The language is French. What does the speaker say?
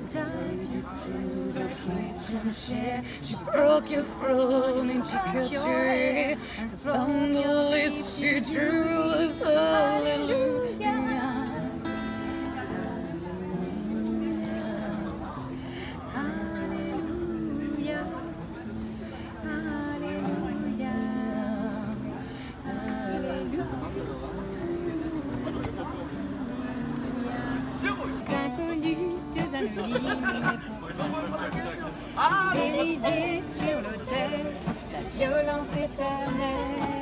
you to the kitchen chair. She broke your throne and she cut your hair. And from the lips she drew us hallelujah. Deux anonymes et pourtant érigés sur l'autel, la violence éternelle.